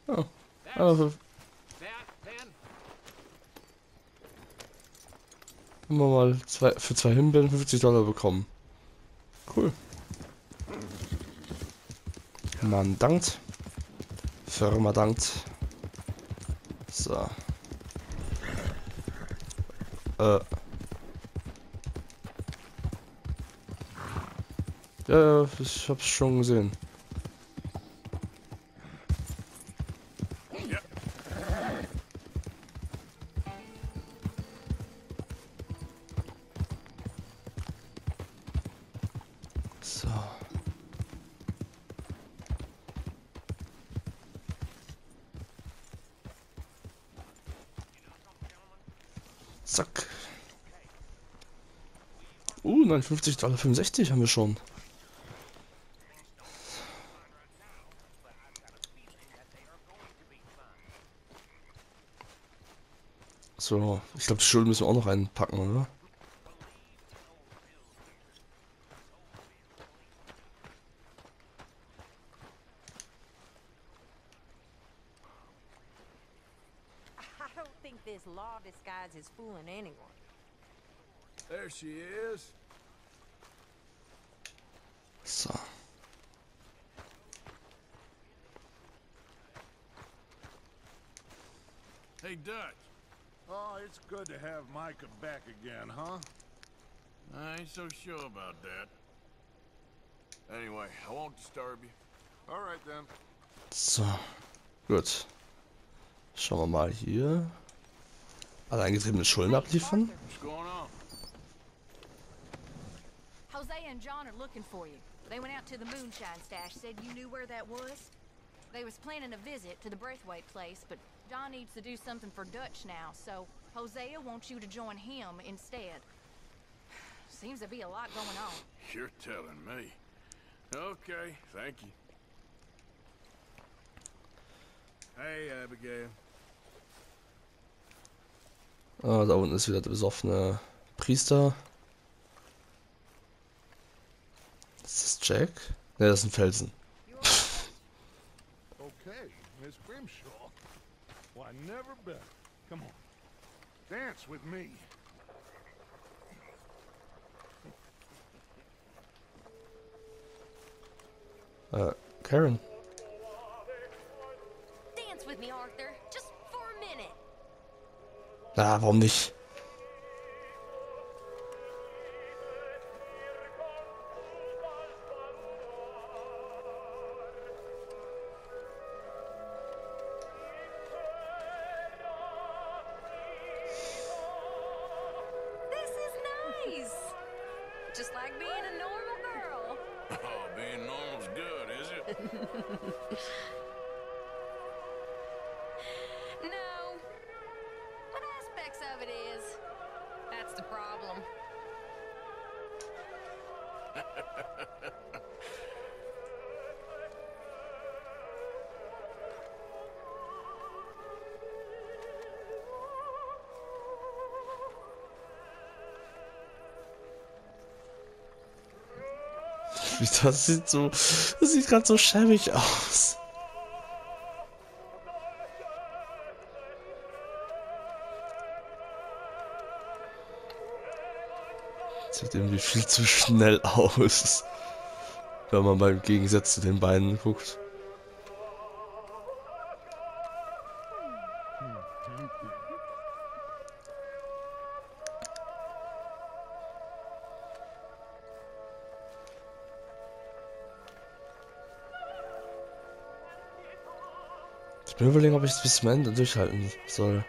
Oh. Also, haben wir mal für zwei Himbeeren $50 bekommen. Cool. Man dankt. Firma dankt. So. Äh. Ja, ich hab's schon gesehen. So. Zack. $59,65 haben wir schon. So, ich glaube, die Schulden müssen wir auch noch einpacken, oder? I don't think this law disguise is fooling anyone. There she is. So. Hey, Dutch. Oh, it's good to have Micah back again, huh? I ain't so sure about that. Anyway, I won't disturb you. All right, then. So. Gut. Schauen wir mal hier. Alle eingetriebene Schulden abliefern. What's going on? Hosea and John are looking for you. They went out to the moonshine stash, said you knew where that was. They was planning a visit to the Braithwaite place, but John needs to do something for Dutch now, so Hosea wants you to join him instead. Seems to be a lot going on. You're telling me. Okay, thank you. Hey, Abigail. Ah, da unten ist wieder der besoffene Priester. Ist das Jack? Ne, das ist ein Felsen. Okay, Miss Grimshaw. Why, never better. Come on. Dance with me. Karen. Dance with me, Arthur. Just for a minute. Na, warum nicht? This is nice. Just like being a normal girl. Oh, being normal's good, is it? No. What aspects of it is? That's the problem. Das sieht gerade so schäbig aus. Sieht irgendwie viel zu schnell aus, wenn man beim Gegensatz zu den beiden guckt. Ich bin überlegen, ob ich es bis zum Ende durchhalten soll.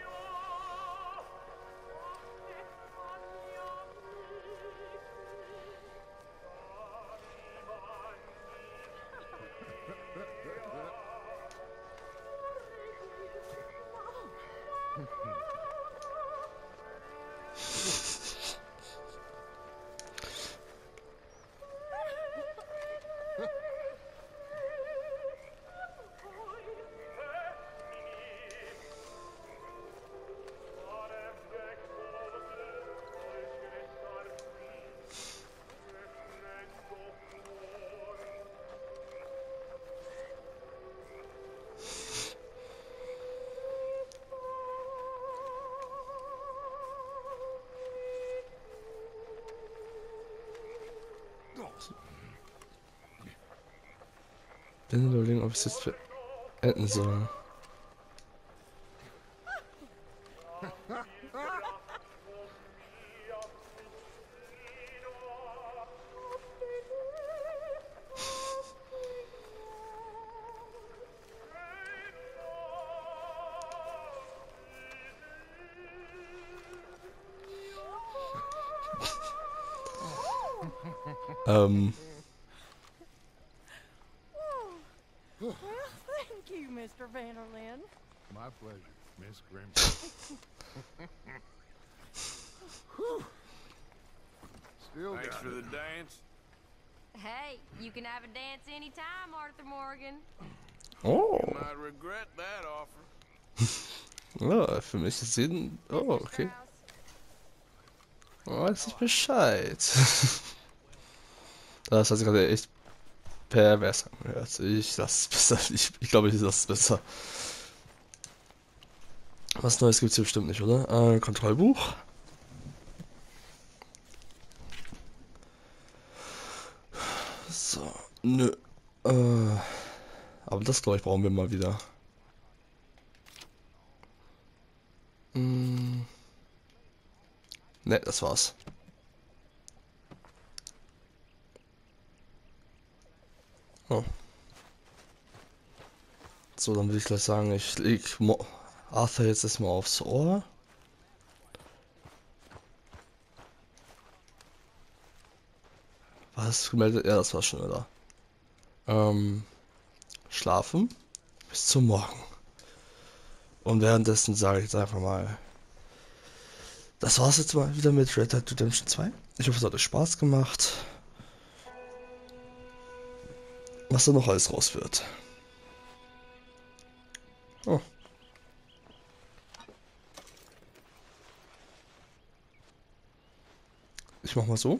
Bin überlegen, ob ich es jetzt beenden soll. Well, thank you, Mr. Vanderlyn. My pleasure, Miss Grimshaw. Still Thanks got for the it. dance. Hey, you can have a dance anytime, Arthur Morgan. Oh. You might regret that offer. Ja, für mich ist jeden... Oh, okay. Weiß ich Bescheid. Das hat sich gerade echt pervers angehört. Ich lasse es besser. Ich glaube, ich lasse es besser. Was Neues gibt es hier bestimmt nicht, oder? Kontrollbuch. So, nö. Aber das, glaube ich, brauchen wir mal wieder. Ne, das war's. Oh. So, dann würde ich gleich sagen, ich leg Arthur jetzt erstmal aufs Ohr. Was gemeldet? Ja, das war schon wieder. Schlafen bis zum Morgen. Und währenddessen sage ich jetzt einfach mal, das war's jetzt mal wieder mit Red Dead Redemption 2. Ich hoffe, es hat euch Spaß gemacht. Was da noch alles raus wird. Oh. Ich mach mal so.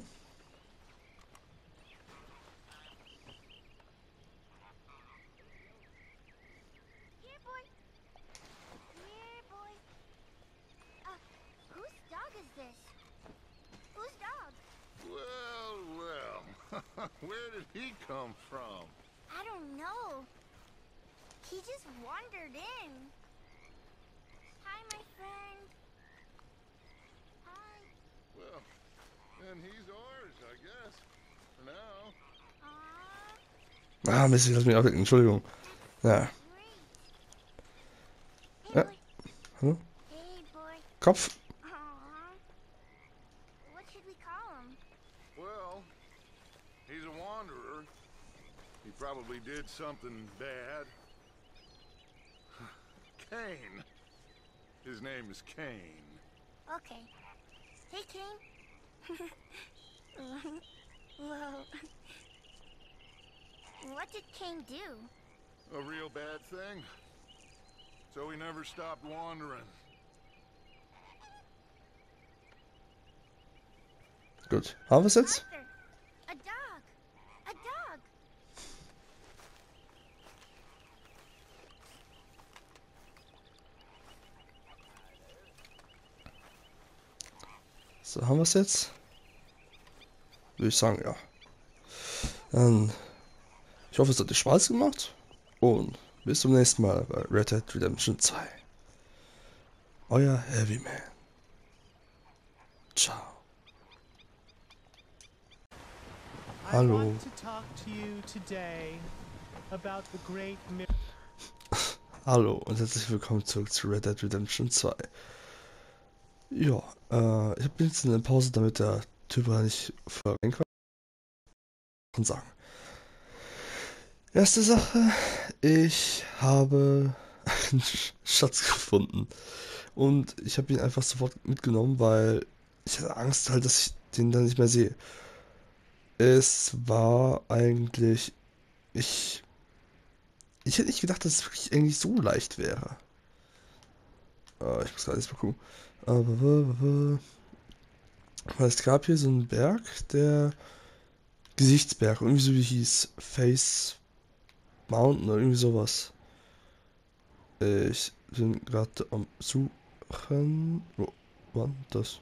Here, boy. Here, boy. Whose dog is this? Whose dog? Well, well. Where did he come from? I don't know. He just wandered in. Hi, my friend. Hi. Well, then he's ours, I guess. For now. Aw, Ah, Mist, ich lass mich abdecken. Entschuldigung. Ja. great. Hey, Ja. boy. Hallo? Hey, boy. Kopf. Aw. What should we call him? Well, he's a wanderer. He probably did something bad. Cain. His name is Cain. Okay. Hey, King. Well, what did Cain do? A real bad thing. So he never stopped wandering. Gut. Haben wir es jetzt? Arthur, a dog. A dog. So, haben wir es jetzt? Würde ich sagen, ja. Dann, ich hoffe, es hat dir Spaß gemacht. Und bis zum nächsten Mal bei Red Dead Redemption 2. Euer Heavy Man. Ciao. I Hallo. want to talk to you today about the great Hallo und herzlich willkommen zurück zu Red Dead Redemption 2. Ja, ich bin jetzt in der Pause, damit der Typ nicht vorgehen kann. Und sagen. Erste Sache, ich habe einen Schatz gefunden. Und ich habe ihn einfach sofort mitgenommen, weil ich hatte Angst halt, dass ich den dann nicht mehr sehe. Es war eigentlich... Ich hätte nicht gedacht, dass es wirklich eigentlich so leicht wäre. Ich muss gerade erst mal gucken. Weil es gab hier so einen Berg, der Gesichtsberg, irgendwie so wie hieß. Face Mountain oder irgendwie sowas. Ich bin gerade am Suchen. Wo war das?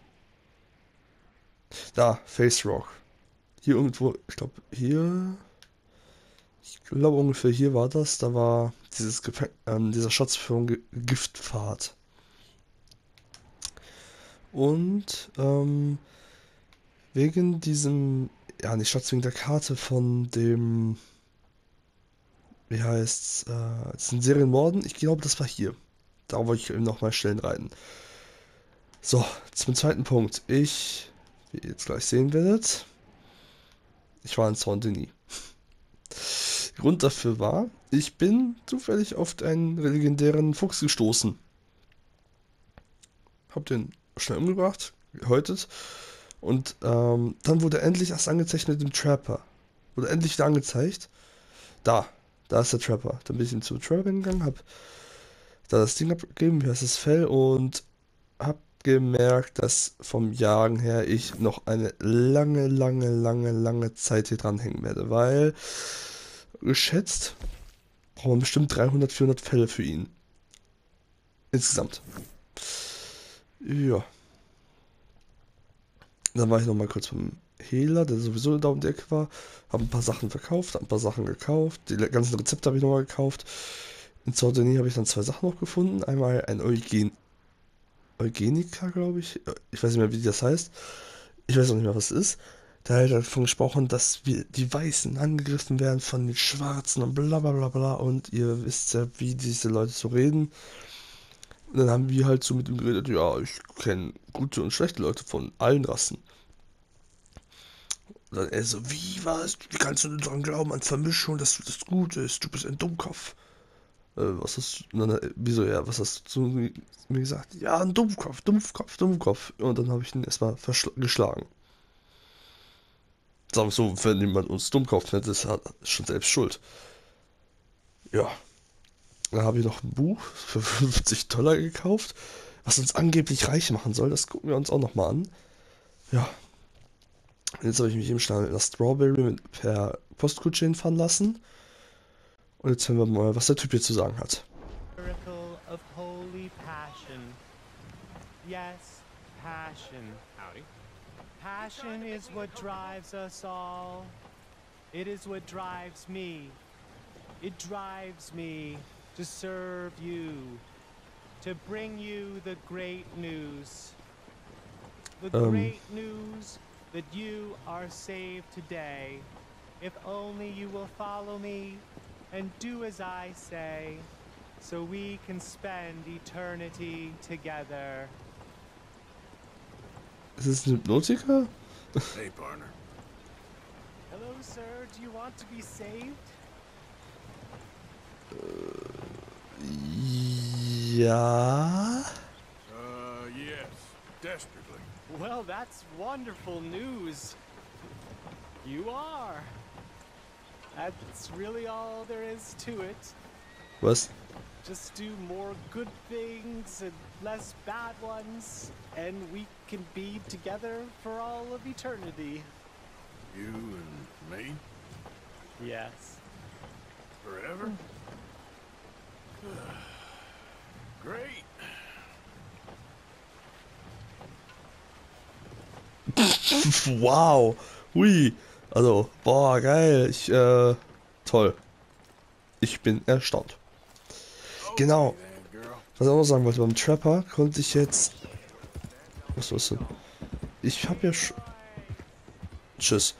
Da, Face Rock. Hier irgendwo, ich glaube hier. Ich glaube ungefähr hier war das. Da war dieser Schatzführung Giftpfad. Und wegen diesem, ja nicht Schatz, wegen der Karte von dem, wie heißt's, diesen Serienmorden. Ich glaube, das war hier. Da wollte ich eben nochmal schnell reiten. So, zum zweiten Punkt. Wie ihr jetzt gleich sehen werdet, ich war in Saint-Denis. Grund dafür war, ich bin zufällig auf einen legendären Fuchs gestoßen. Hab den schnell umgebracht, gehäutet. Und dann wurde endlich erst angezeigt mit dem Trapper. Wurde endlich da angezeigt. Da ist der Trapper. Dann bin ich zum Trapper gegangen, hab da das Ding abgegeben, wie heißt das Fell, und hab gemerkt, dass vom Jagen her ich noch eine lange Zeit hier dranhängen werde, weil geschätzt braucht man bestimmt 300, 400 Fälle für ihn. Insgesamt. Ja. Dann war ich noch mal kurz beim Hehler, der sowieso da um die Ecke war. Habe ein paar Sachen verkauft, ein paar Sachen gekauft. Die ganzen Rezepte habe ich nochmal gekauft. In Saint-Denis habe ich dann 2 Sachen noch gefunden. Einmal ein Eugenika, glaube ich. Ich weiß nicht mehr, wie das heißt. Ich weiß auch nicht mehr, was es ist. Da hat er davon gesprochen, dass wir die Weißen angegriffen werden von den Schwarzen und bla bla bla bla. Und ihr wisst ja, wie diese Leute so reden. Und dann haben wir halt so mit ihm geredet, ja, ich kenne gute und schlechte Leute von allen Rassen. Und dann er so, wie was? Wie kannst du denn daran glauben, an Vermischung, dass das gut ist? Du bist ein Dummkopf. Was hast du, wieso, ja, was hast du zu mir gesagt? Ja, ein Dummkopf, Dummkopf, Dummkopf. Und dann habe ich ihn erstmal geschlagen. Sagen wir so, wenn jemand uns Dummkopf nennt, ist er schon selbst schuld. Ja. Dann habe ich noch ein Buch für 50 $ gekauft, was uns angeblich reich machen soll. Das gucken wir uns auch nochmal an. Ja. Und jetzt habe ich mich eben schnell mit einer Strawberry per Postkutsche hinfahren lassen. Und jetzt hören wir mal, was der Typ hier zu sagen hat. Miracle of holy passion. Yes, passion. Howdy. Passion is what drives us all. It is what drives me. It drives me to serve you, to bring you the great news. The great news that you are saved today. If only you will follow me and do as I say, so we can spend eternity together. Ist es ein Hypnotiker? Hey, partner. Hello, sir. Do you want to be saved? Ja. Yes, desperately. Well, that's wonderful news. You are. That's really all there is to it. Was? Just do more good things and less bad ones, and we can be together for all of eternity. You and me? Yes. Forever? Great. Wow. Hui. Also, boah, geil. Toll. Ich bin erstaunt. Genau. Okay then, girl. Was ich auch noch sagen wollte, beim Trapper konnte ich jetzt... Was ist denn? Ich hab ja schon... Tschüss.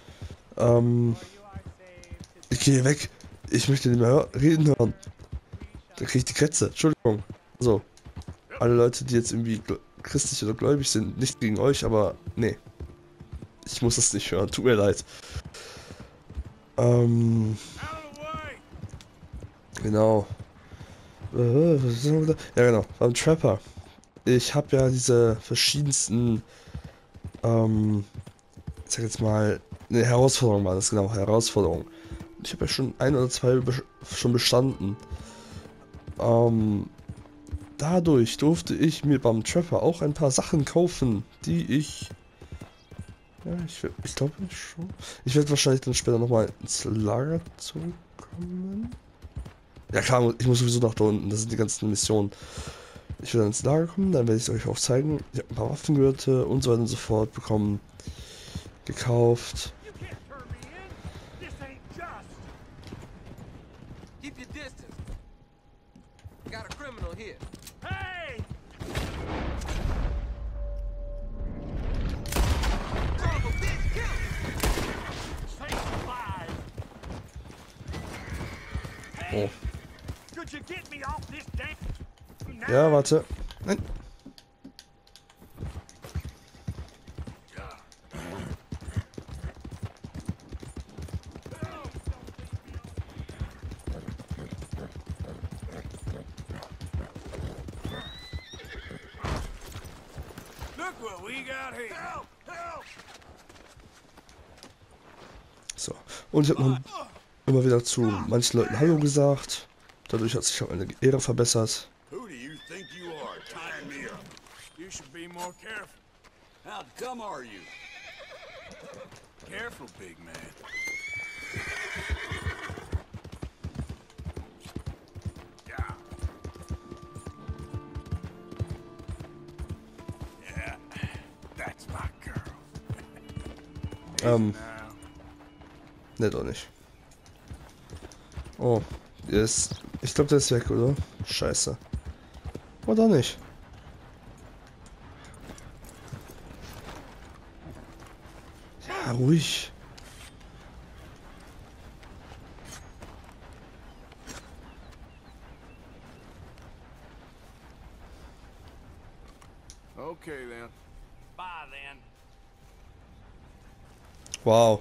Ich gehe weg. Ich möchte nicht mehr reden hören. Da krieg ich die Krätze. Entschuldigung. So. Alle Leute, die jetzt irgendwie christlich oder gläubig sind, nicht gegen euch, aber nee. Ich muss das nicht hören. Tut mir leid. Out of the way! Genau. Ja, genau. Beim Trapper. Ich habe ja diese verschiedensten, ich sag jetzt mal, eine Herausforderung war das, genau, Herausforderung. Ich habe ja schon 1 oder 2 schon bestanden. Dadurch durfte ich mir beim Trapper auch ein paar Sachen kaufen, die ich... Ja, ich glaube schon. Ich werde wahrscheinlich dann später nochmal ins Lager zurückkommen. Ja klar, ich muss sowieso nach da unten, das sind die ganzen Missionen. Ich werde dann ins Lager kommen, dann werde ich es euch auch zeigen. Ich habe ein paar Waffengürtel und so weiter und so fort bekommen. Gekauft. got a criminal here. Hey! Son of a bitch, kill him! Stay alive! Oh. Could you get me off this damn... Ja, warte. Nein. Look what we got here. Help! Help! So. Und ich habe noch immer wieder zu manchen Leuten Hallo gesagt. Dadurch hat sich auch meine Ehre verbessert. Who do you think you are, tying me up? You should be more careful. How dumb are you? Careful, big man. Yeah. Yeah, that's my girl. Ne, doch nicht. Oh, jetzt. Ich glaube, der ist weg, oder? Scheiße. Oder nicht? Ja, ruhig. Okay then. Bye, then. Wow.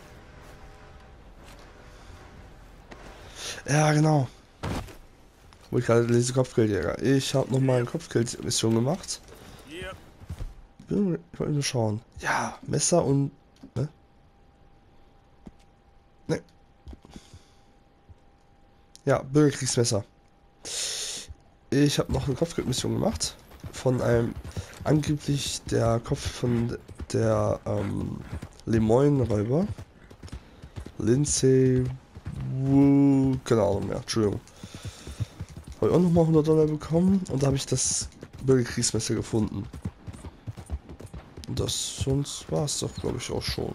Ja, genau. Wo ich gerade lese Kopfgeldjäger. Ich habe nochmal eine Kopfgeldmission gemacht. Yep. Ich wollte nur schauen. Ja, Messer und... Ne? Ne. Ja, Bürgerkriegsmesser. Ich habe noch eine Kopfgeldmission gemacht. Von einem... Angeblich der Kopf von der Lemoyne-Räuber. Lindsay... Keine Ahnung mehr. Entschuldigung. Habe ich auch nochmal $100 bekommen. Und da habe ich das Bürgerkriegsmesser gefunden. Und das sonst war es doch, glaube ich, auch schon.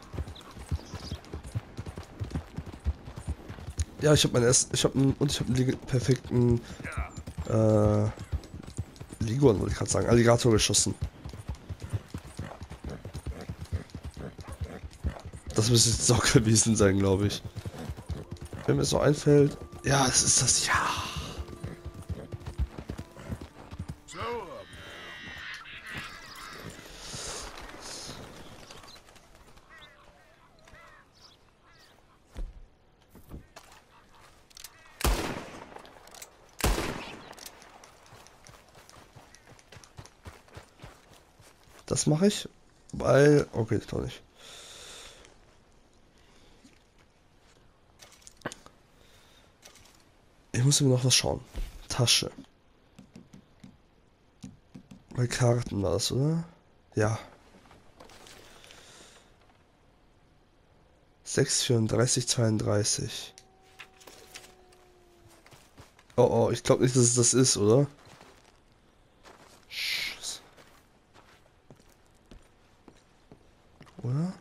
Ja, ich habe einen perfekten Liguan, wollte ich gerade sagen, Alligator geschossen. Das müsste jetzt auch gewesen sein, glaube ich. Wenn mir so einfällt. Ja, es ist das. Ja. Slow up Das mache ich, weil. Okay, doch nicht. Ich muss mir noch was schauen. Tasche. Bei Karten war das, oder? Ja. 6,34,32. Oh, oh, ich glaube nicht, dass es das ist, oder? Scheiße. Oder?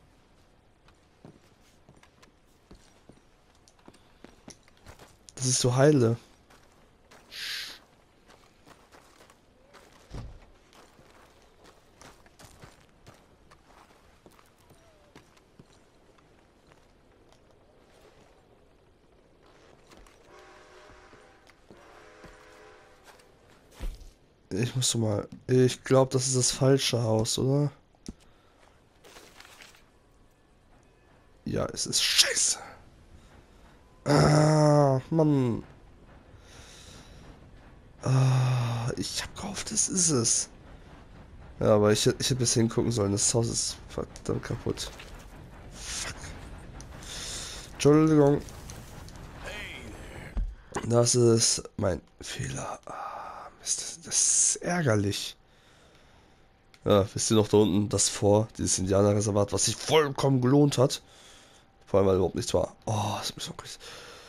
Das ist so heile. Ich muss mal. Ich glaube, das ist das falsche Haus, oder? Ja, es ist scheiße. Ah, Mann. Ah, ich hab gehofft, das ist es. Ja, aber ich hätte bis hingucken sollen. Das Haus ist verdammt kaputt. Fuck. Entschuldigung. Das ist mein Fehler. Ah, Mist, das ist ärgerlich. Ja, wisst ihr noch da unten das Fort, dieses Indianerreservat, was sich vollkommen gelohnt hat? Vor allem, weil überhaupt nichts war. Oh, das ist mir so krass.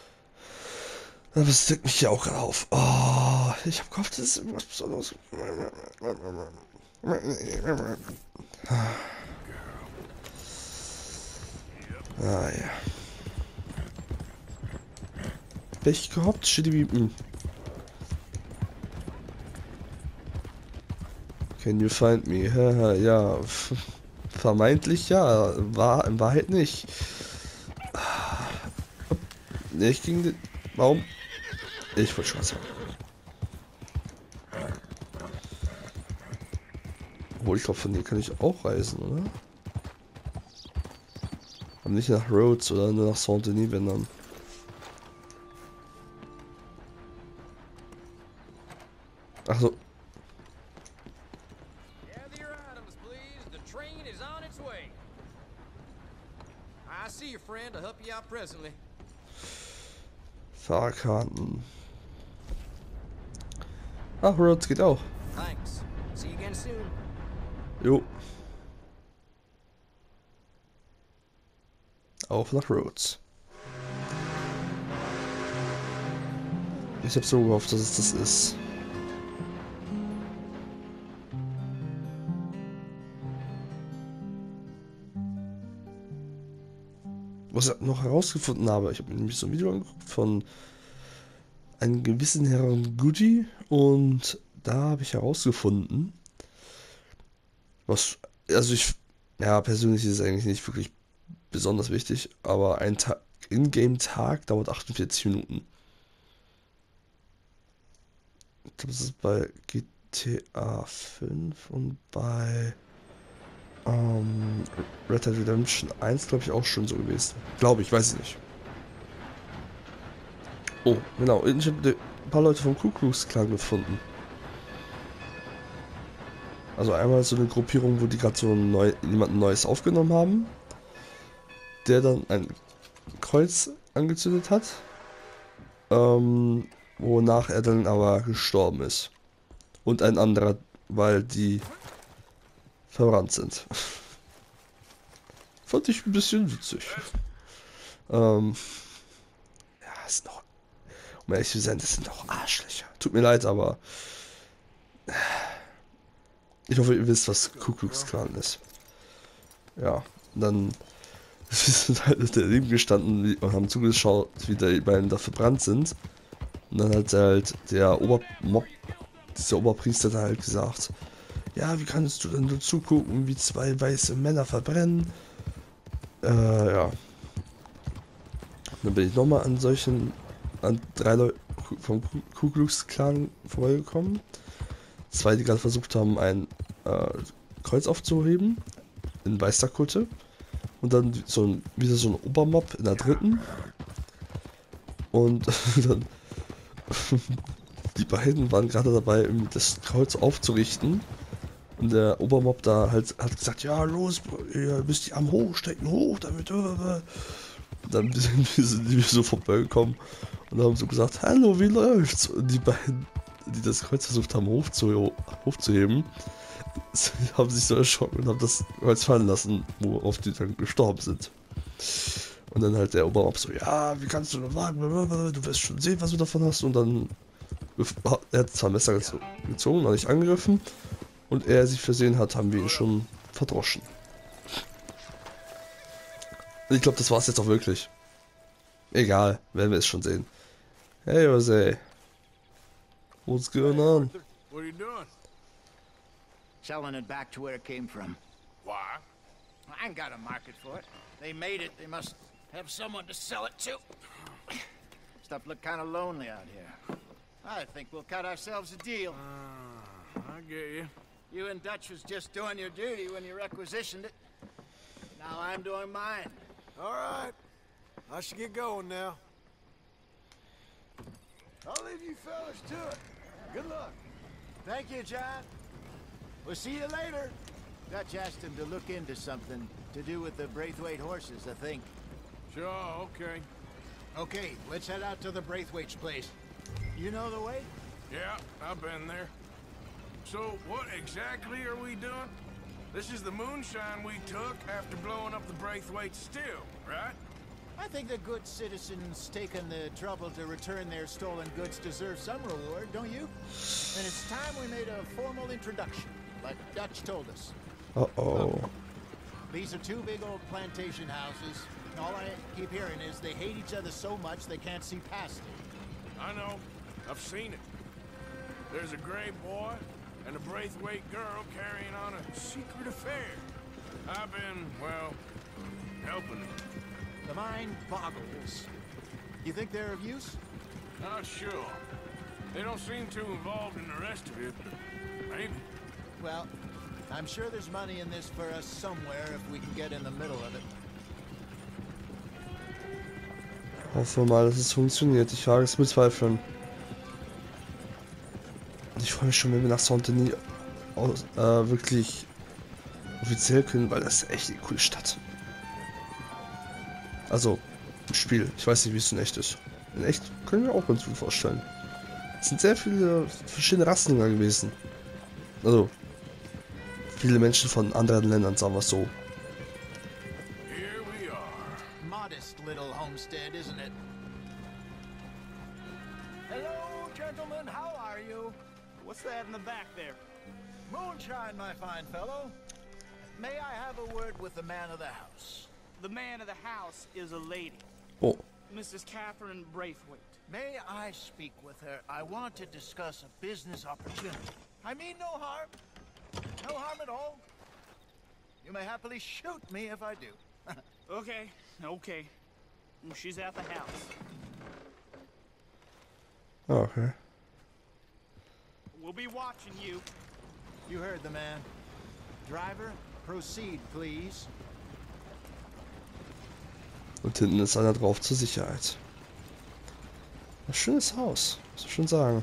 Das deckt mich hier auch gerade auf. Oh, ich habe gehofft, das ist irgendwas Besonderes. Ah, ja. Hab ich gehofft, steht wie. Can you find me? Ja, vermeintlich ja, war in Wahrheit nicht. Ne, ich ging den... Warum? Ich wollte schon was sagen. Obwohl, ich glaube, von hier kann ich auch reisen, oder? Aber nicht nach Rhodes oder nur nach Saint-Denis, wenn dann. Ach so. Gather your items, please. The train is on its way. I see your friend. I'll help you out presently. Fahrkarten. Ach, Rhodes geht auch. Thanks. See you again soon. Jo. Auf nach Rhodes. Ich hab so gehofft, dass es das ist. Was ich noch herausgefunden habe, ich habe mir nämlich so ein Video angeguckt von einem gewissen Herrn Goody und da habe ich herausgefunden, also ja, persönlich ist es eigentlich nicht wirklich besonders wichtig, aber ein Ingame-Tag dauert 48 Minuten. Ich glaube, das ist bei GTA 5 und bei Red Dead Redemption 1, glaube ich, auch schon so gewesen. Glaube ich, weiß ich nicht. Oh, genau. Ich habe ein paar Leute vom Ku Klux Klan gefunden. Also einmal so eine Gruppierung, wo die gerade so jemanden Neues aufgenommen haben, der dann ein Kreuz angezündet hat, wonach er dann aber gestorben ist. Und ein anderer, weil die verwandt sind. Fand ich ein bisschen witzig. Ja, ist noch, um ehrlich zu sein, das sind doch Arschlöcher. Tut mir leid, aber ich hoffe, ihr wisst, was Ku Klux Klan ist. Ja, und dann sind halt daneben gestanden und haben zugeschaut, wie die beiden da verbrannt sind. Und dann hat halt der dieser Oberpriester da halt gesagt, ja, wie kannst du denn nur zugucken, wie zwei weiße Männer verbrennen? Ja. Und dann bin ich nochmal an 3 Leute vom Ku Klux Klan vorbeigekommen. 2, die gerade versucht haben, ein Kreuz aufzuheben in weißer Kutte. Und dann wieder so ein Obermob in der 3. Und dann die beiden waren gerade dabei, das Kreuz aufzurichten. Und der Obermob da halt hat gesagt, ja los, ihr müsst die Arme hochstecken, hoch damit. Dann sind die so vorbeigekommen und haben so gesagt, hallo, wie läuft's? Und die beiden, die das Kreuz versucht haben hochzuheben, haben sich so erschrocken und haben das Kreuz fallen lassen, worauf die dann gestorben sind. Und dann halt der Obermob so, ja, wie kannst du nur wagen, du wirst schon sehen, was du davon hast. Und dann, er hat 2 Messer gezogen, noch nicht angegriffen. Und er sich versehen hat, haben wir ihn schon verdroschen. Ich glaube, das war's jetzt auch wirklich. Egal, werden wir es schon sehen. Hey, Jose. What's going on? What are you doing? Selling it back to where it came from. Why? I ain't got a market for it. They made it. They must have someone to sell it to. Stuff look kind of lonely out here. I think we'll cut ourselves a deal. I get you. You and Dutch was just doing your duty when you requisitioned it. Now I'm doing mine. All right. I should get going now. I'll leave you fellas to it. Good luck. Thank you, John. We'll see you later. Dutch asked him to look into something to do with the Braithwaite horses, I think. Sure, okay. Okay, let's head out to the Braithwaite's place. You know the way? Yeah, I've been there. So, what exactly are we doing? This is the moonshine we took after blowing up the Braithwaite still, right? I think the good citizens taking the trouble to return their stolen goods deserve some reward, don't you? And it's time we made a formal introduction, like Dutch told us. Uh-oh. These are 2 big old plantation houses. All I keep hearing is they hate each other so much they can't see past it. I know. I've seen it. There's a gray boy, and a Braithwaite girl carrying on a secret affair. I've been, well, helping them. The mind boggles. You think they're of use? Not sure. They don't seem too involved in the rest of it, but maybe. Well, I'm sure there's money in this for us somewhere if we can get in the middle of it. Hoffen wir mal, dass es funktioniert. Ich wage es zu bezweifeln. Und ich freue mich schon, wenn wir nach Saint-Denis wirklich offiziell können, weil das ist echt eine coole Stadt. Also, im Spiel. Ich weiß nicht, wie es in echt ist. In echt können wir auch ganz gut vorstellen. Es sind sehr viele verschiedene Rassen da gewesen. Also, viele Menschen von anderen Ländern, sagen wir es so. Here we are. Modest little homestead, isn't it? Hello, gentlemen. How are you? What's that in the back there? Moonshine, my fine fellow. May I have a word with the man of the house? The man of the house is a lady, Oh, Mrs. Catherine Braithwaite. May I speak with her? I want to discuss a business opportunity. I mean no harm. No harm at all. You may happily shoot me if I do. Okay. She's at the house. okay. We'll be watching you. You heard the man. Driver, proceed, please. Und hinten ist einer drauf zur Sicherheit. Ein schönes Haus, muss ich schon sagen.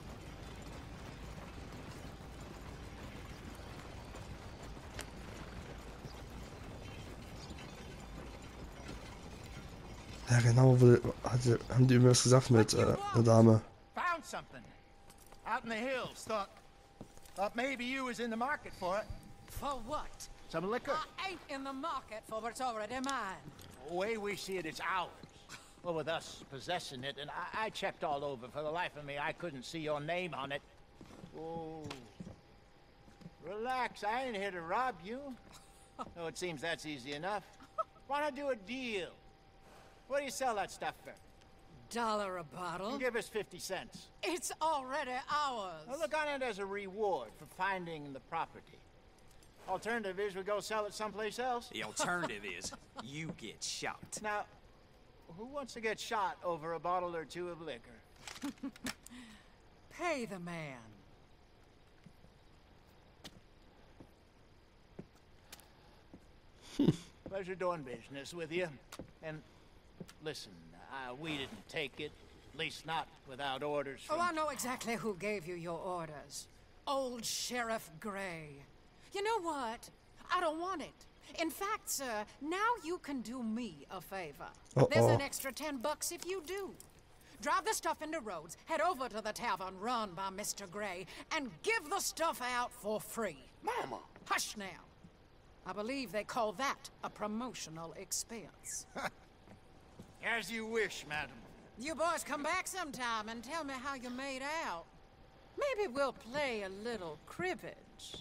Ja genau, haben die irgendwas gesagt mit der Dame. Found something. Out in the hills. Thought maybe you was in the market for it. For what? Some liquor. I ain't in the market for what's already mine. The way we see it, it's ours. Well, with us possessing it, and I checked all over. For the life of me, I couldn't see your name on it. Oh. Relax, I ain't here to rob you. Oh, it seems that's easy enough. Why not do a deal? What do you sell that stuff for? $1 a bottle. You give us 50 cents. It's already ours. Well, look on it as a reward for finding the property. Alternative is we go sell it someplace else. The alternative is you get shot. Now, who wants to get shot over a bottle or two of liquor? Pay the man. Pleasure doing business with you. And listen, we didn't take it. At least not without orders from... Oh, I know exactly who gave you your orders. Old Sheriff Gray. You know what? I don't want it. In fact, sir, now you can do me a favor. There's an extra $10 if you do. Drive the stuff into Rhodes, head over to the tavern run by Mr. Gray, and give the stuff out for free. Mama! Hush now. I believe they call that a promotional expense. As you wish, madam. You boys come back sometime and tell me how you made out. Maybe we'll play a little cribbage.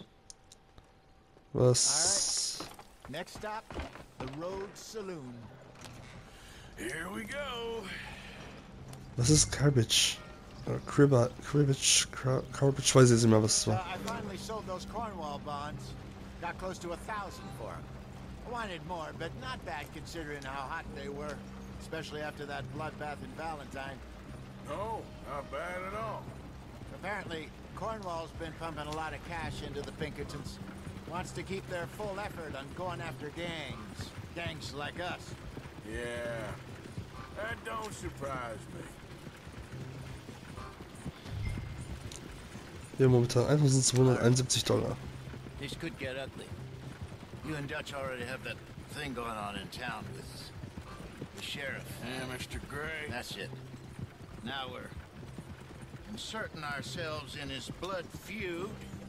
Was? All right. Next stop, the Rhodes Saloon. Here we go. Was ist Garbage? Cribbage, weiß ich nicht mehr, was es war. I finally sold those Cornwall bonds. Got close to 1,000 for them. I wanted more, but not bad considering how hot they were. Especially after that bloodbath in Valentine. No, not bad at all. Apparently, Cornwall's been pumping a lot of cash into the Pinkertons. Wants to keep their full effort on going after gangs. Gangs like us. Yeah, that don't surprise me. Wir haben momentan $1.271. This could get ugly. You and Dutch already have that thing going on in town with the sheriff. Yeah, Mr. Gray. That's it. Now we're inserting ourselves in his blood feud.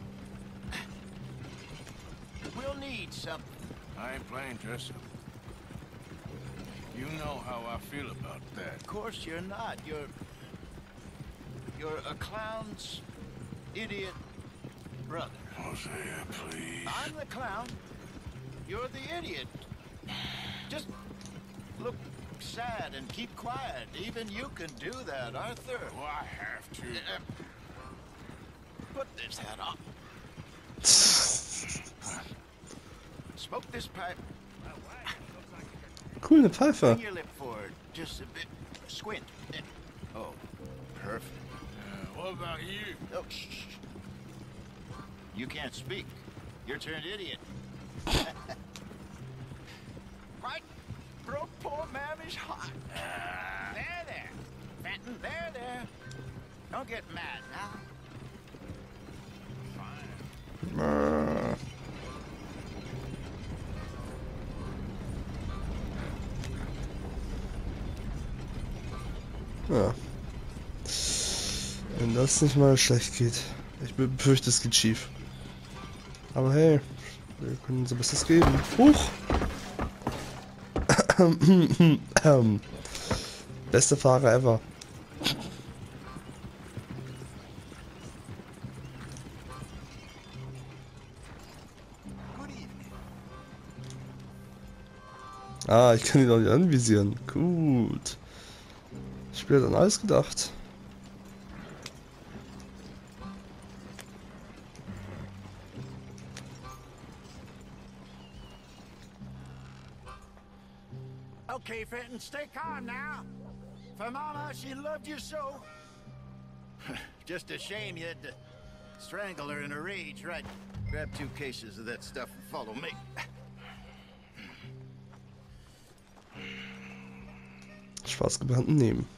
We'll need something. I ain't playing dress up. You know how I feel about that. Of course you're not. You're a clown's idiot brother. Hosea, please. I'm the clown. You're the idiot. Just look sad and keep quiet. Even you can do that, Arthur. Oh, I have to. Put this hat on. Smoke this pipe. Cool, eine Pfeife. Bring your lip forward just a bit. Squint. Oh, perfect. What about you? Oh, shh. You can't speak. You're turned idiot. Right? Bro, poor mammy's hot. There. Fenton, there. Don't get mad now. Ja. Wenn das nicht mal schlecht geht. Ich befürchte, es geht schief. Aber hey, wir können unser Bestes geben. Huch! Beste Fahrer ever. Ah, ich kann ihn auch nicht anvisieren. Gut. Das Spiel hat an alles gedacht. Okay, Fenton, stay calm now. For Mama, she loved you so. Just a shame you had to strangle her in a rage, right? Grab 2 cases of that stuff and follow me. Schwarzgebrannten nehmen.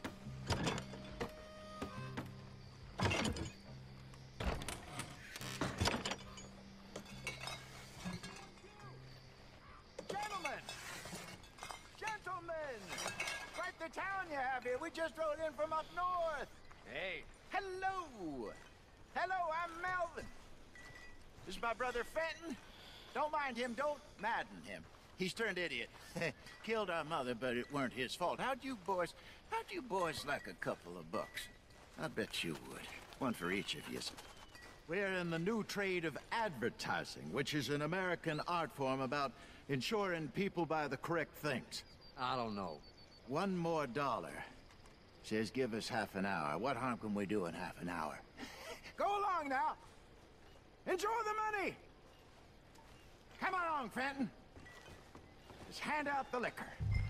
Gentlemen! Quite the town you have here. We just rode in from up north. Hey. Hello! Hello, I'm Melvin. This is my brother Fenton. Don't mind him, don't madden him. He's turned idiot. Killed our mother, but it weren't his fault. How'd you boys like a couple of bucks? I bet you would. One for each of you. We're in the new trade of advertising, which is an American art form about ensuring people buy the correct things. I don't know. $1 more. Says give us half an hour. What harm can we do in half an hour? Go along now. Enjoy the money. Come along, Fenton. Just hand out the liquor.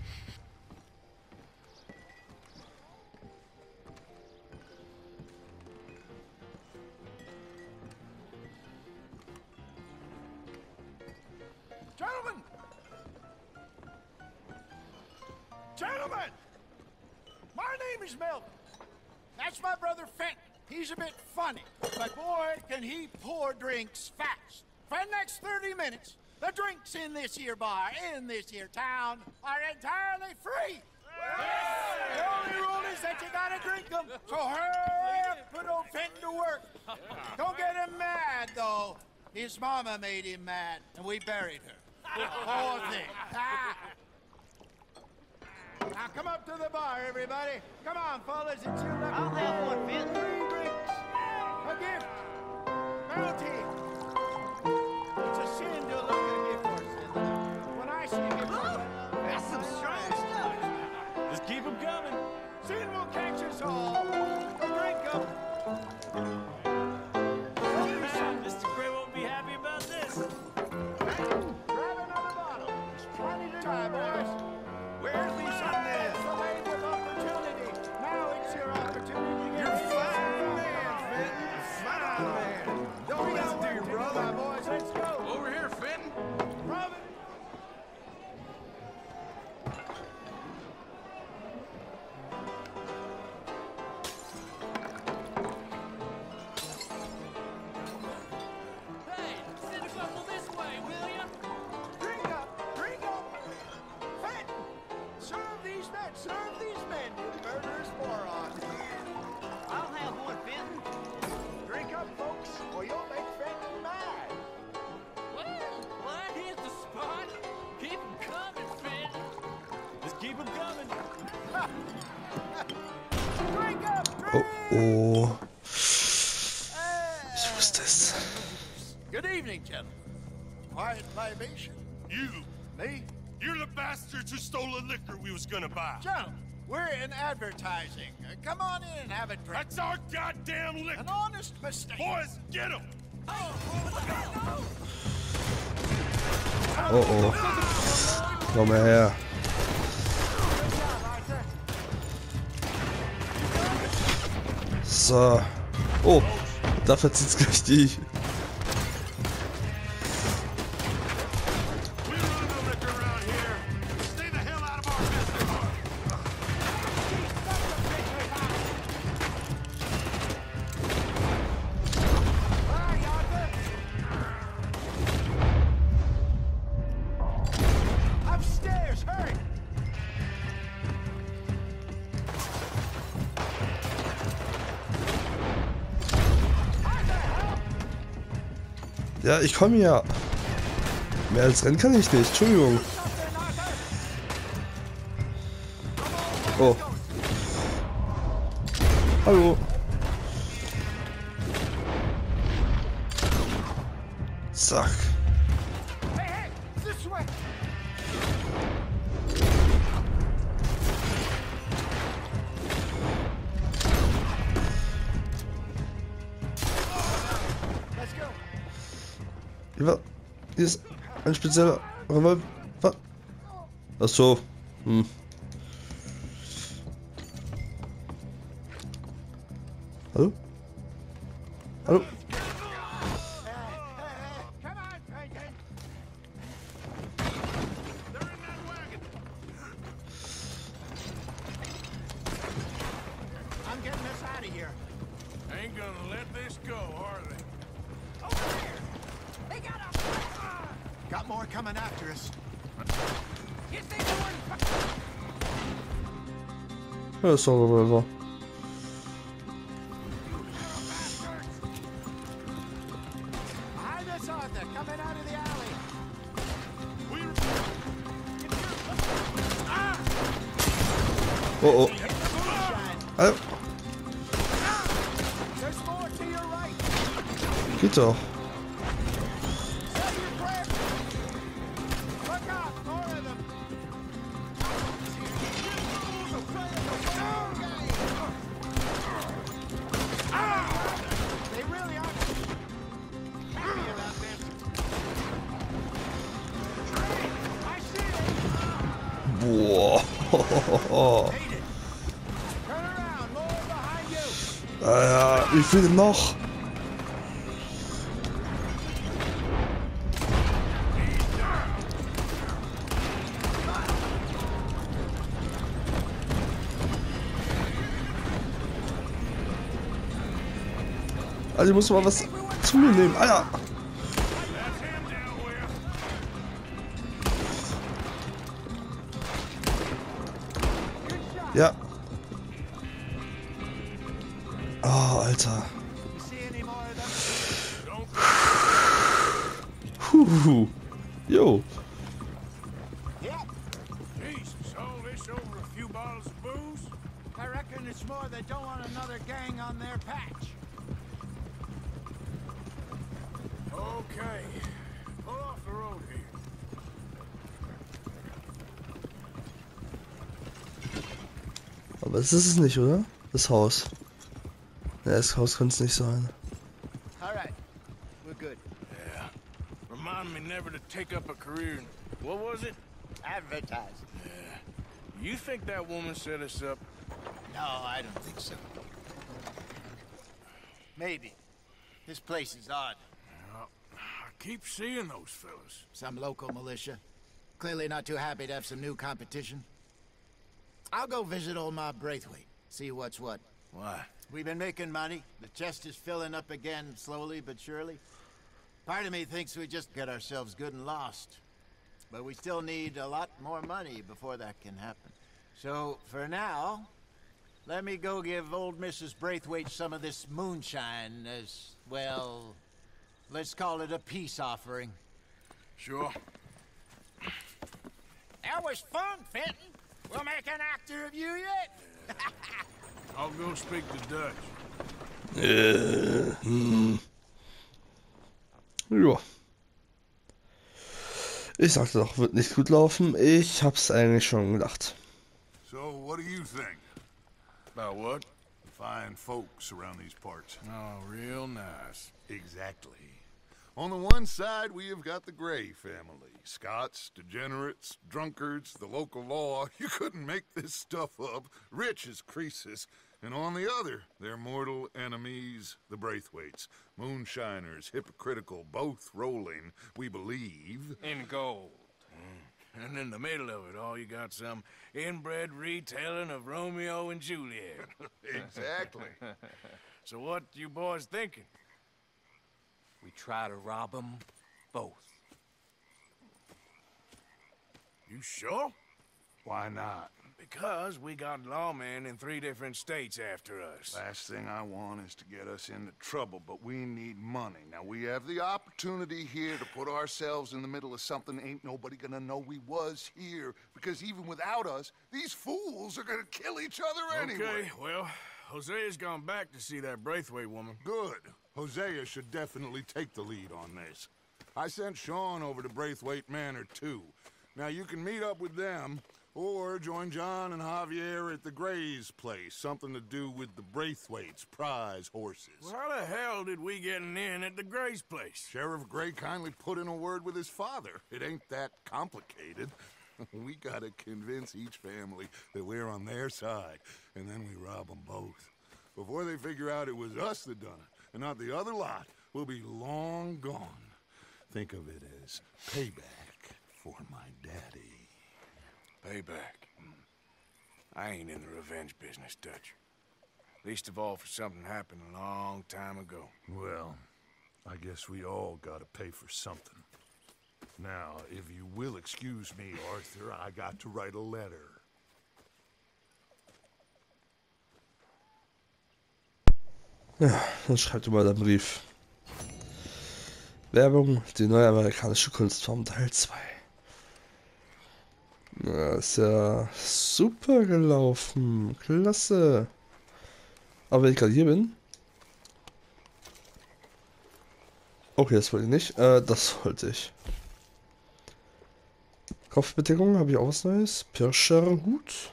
Gentlemen! My name is Melvin. That's my brother Fenton. He's a bit funny, but boy, can he pour drinks fast. For the next 30 minutes, the drinks in this here bar, in this here town, are entirely free. The only rule is that you gotta drink them. So hurry up, put old Fenton to work. Don't get him mad, though. His mama made him mad, and we buried her. Poor thing. Now come up to the bar, everybody. Come on, fellas, it's your lucky. I'll have one, Fenton. 3 drinks. A gift. Bounty. It's a sin to look at a gift horse. When I see a gift horse, That's some strong stuff. Just keep them coming. sin will catch us all. A drink up. Mr. Gray won't be happy about this. Grab another bottle. There's plenty to try, boys. Where's the sun there? It's a land of opportunity. Now it's your opportunity to get You're a fine man, Fenton. Fine man. Don't listen to your brother, boys. Let's go. Over here, Fenton. Robin. Hey, send a couple this way, will ya? Drink up. Drink up. Fenton. Serve these men, you murderous moron. I'll have one, Fenton. Drink up, folks, or you'll make Fenton mad. Well, that hit the spot. Keep 'em coming, Fenton. Just keep them coming. Drink up. Oh. Ich wusste es. Good evening, gentlemen. Quiet libation. You, Me? you're the bastards who stole the liquor we was gonna buy. Gentlemen, we're in advertising. Come on in and have a drink. That's our goddamn liquor. An honest mistake. Boys, get him! Oh oh. Komm mal her. So. Oh, da verzieht's gleich die. Ja, ich komme ja. Mehr als rennen kann ich nicht. Entschuldigung. Oh. Hallo. Zack. Hier ist ein spezieller Revolver. Ach so. Hm. Hallo? Hallo? Got more coming after us. Ja, ist doch Revolver. Behind us, Arthur, coming out of the alley. Oh oh. Hallo. There's more to your right. Geht doch. Boah. Ja, wie viele noch? Also ich muss mal was zu mir nehmen. Alter. Ja. Oh, Alter. Jo. Jesus, all this over a few bottles of booze? I reckon it's more they don't want another gang on their patch. Okay. Pull off the road here. Aber das ist es nicht, oder? Das Haus. Ja, das Haus kann es nicht sein. All right. We're good. Yeah. Remind me never to take up a career in, what was it? Advertising. Yeah. You think that woman set us up? No, I don't think so. Maybe. This place is odd. I keep seeing those fellas. Some local militia. Clearly not too happy to have some new competition. I'll go visit old Mob Braithwaite. See what's what. Why? We've been making money. The chest is filling up again, slowly but surely. Part of me thinks we just get ourselves good and lost. But we still need a lot more money before that can happen. So, for now, let me go give old Mrs. Braithwaite some of this moonshine as, well, let's call it a peace offering. Sure. That was fun, Fenton. We'll make an actor of you yet. I'll go speak to Dutch. Ja. Ich sagte doch, wird nicht gut laufen. Ich hab's eigentlich schon gedacht. So, what do you think? About what? fine folks around these parts. Oh, real nice. Exactly. On the one side, we have got the Gray family. Scots, degenerates, drunkards, the local law. You couldn't make this stuff up. Rich as Croesus. And on the other, their mortal enemies, the Braithwaites. Moonshiners, hypocritical, both rolling, we believe. In gold. And in the middle of it all, you got some inbred retelling of Romeo and Juliet. Exactly. So what you boys thinking? We try to rob them both. You sure? Why not? Because we got lawmen in 3 different states after us. Last thing I want is to get us into trouble, but we need money. Now, we have the opportunity here to put ourselves in the middle of something ain't nobody gonna know we was here. Because even without us, these fools are gonna kill each other anyway. Okay, well, Hosea's gone back to see that Braithwaite woman. Good. Hosea should definitely take the lead on this. I sent Sean over to Braithwaite Manor, too. Now, you can meet up with them, or join John and Javier at the Gray's place. Something to do with the Braithwaite's prize horses. Well, how the hell did we get in at the Gray's place? Sheriff Gray kindly put in a word with his father. It ain't that complicated. We gotta convince each family that we're on their side, and then we rob them both. Before they figure out it was us that done it, and not the other lot, we'll be long gone. Think of it as payback for my daddy. Payback. I ain't in the revenge business, Dutch. Least of all for something happened a long time ago. Well, I guess we all gotta pay for something. Now, if you will excuse me, Arthur, I got to write a letter. Ja, dann schreibt mal den Brief. Werbung, die neue amerikanische Kunstform Teil 2. Ja, ist ja super gelaufen. Klasse. Aber wenn ich gerade hier bin. Okay, das wollte ich nicht. Das wollte ich. Kopfbedeckung, habe ich auch was Neues. Pirscherhut.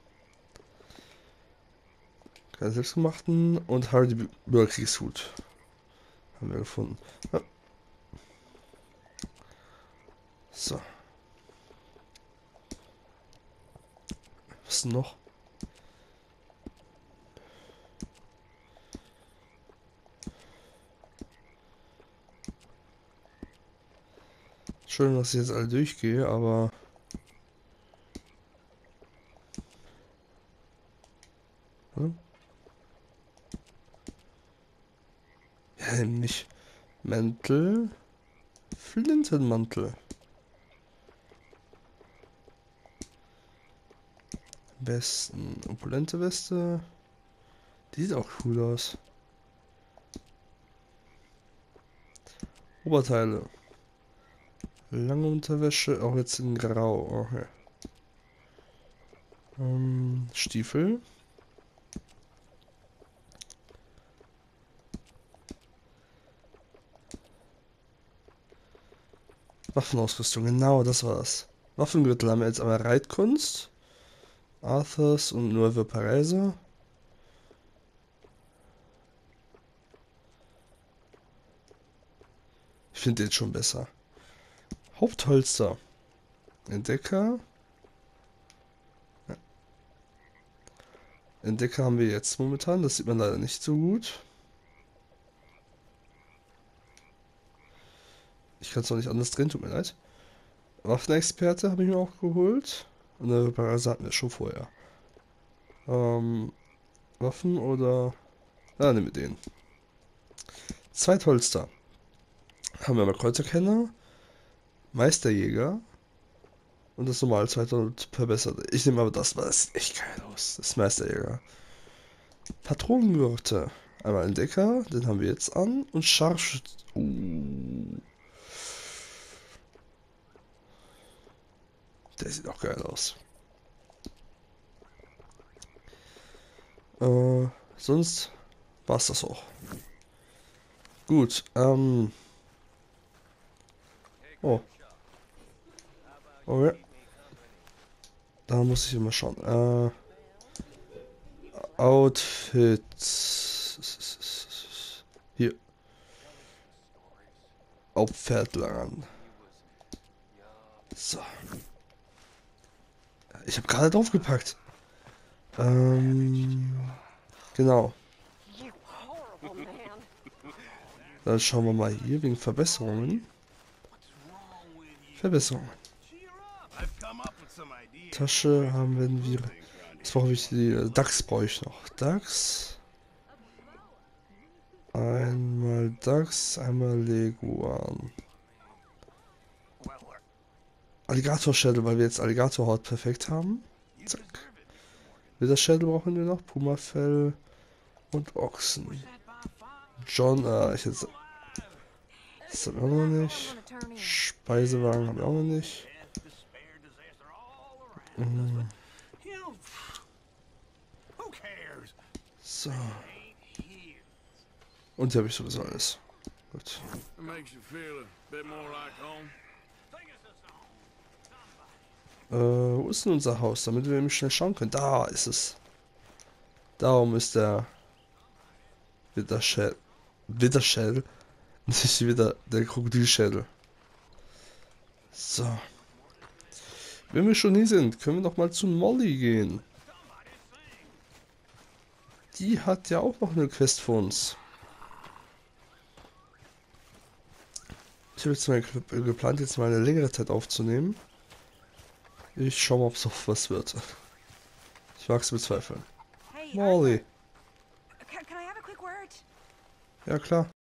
Keine selbstgemachten. Und Hardy Bürgerkriegshut. Haben wir gefunden. Ja. So. Was noch? Schön, dass ich jetzt alle durchgehe, aber ja, nicht Mäntel, Flintenmantel. Westen, opulente Weste. Die sieht auch cool aus. Oberteile. Lange Unterwäsche, auch jetzt in Grau. Okay. Stiefel. Waffenausrüstung, genau, das war's. Waffengürtel haben wir jetzt aber Reitkunst. Arthurs und Nueve Paraiso. Ich finde den schon besser. Hauptholster. Entdecker. Ja. Entdecker haben wir jetzt momentan. Das sieht man leider nicht so gut. Ich kann es noch nicht anders drehen, tut mir leid. Waffenexperte habe ich mir auch geholt. Und eine Parase hatten wir schon vorher. Waffen oder... Ja, nehmen wir den. Zweitholster. Haben wir mal Kreuzerkenner. Meisterjäger. Und das normale Zweitholster verbesserte. Ich nehme aber das, weil das sieht echt geil aus. Das ist Meisterjäger. Patronengürte. Einmal Entdecker, den haben wir jetzt an. Und Scharfschütze. Der sieht auch geil aus. Sonst war es das auch. Gut, oh. Okay. Da muss ich immer schauen. Outfits. Hier. Auf Pferd langern. So. Ich habe gerade draufgepackt. Genau. Dann schauen wir mal hier wegen Verbesserungen. Verbesserungen. Tasche haben wir. Jetzt brauche ich die DAX brauche ich noch. DAX. Einmal DAX, einmal Leguan. Alligator-Schädel, weil wir jetzt Alligator-Haut perfekt haben. Zack. Wither-Schädel brauchen wir noch. Puma-Fell und Ochsen. John, ich jetzt. Das haben wir auch noch nicht. Speisewagen haben wir auch noch nicht. So. Und hier habe ich sowieso alles. Gut. Wo ist denn unser Haus, damit wir nämlich schnell schauen können? Da ist es. Darum ist der Witherschädel. Nicht wieder der Krokodilschädel. So. Wenn wir schon hier sind, können wir noch mal zu Molly gehen. Die hat ja auch noch eine Quest für uns. Ich habe jetzt mal geplant, jetzt mal eine längere Zeit aufzunehmen. Ich schau mal, ob es auf was wird. Ich wage es bezweifeln. Molly. Ja, klar.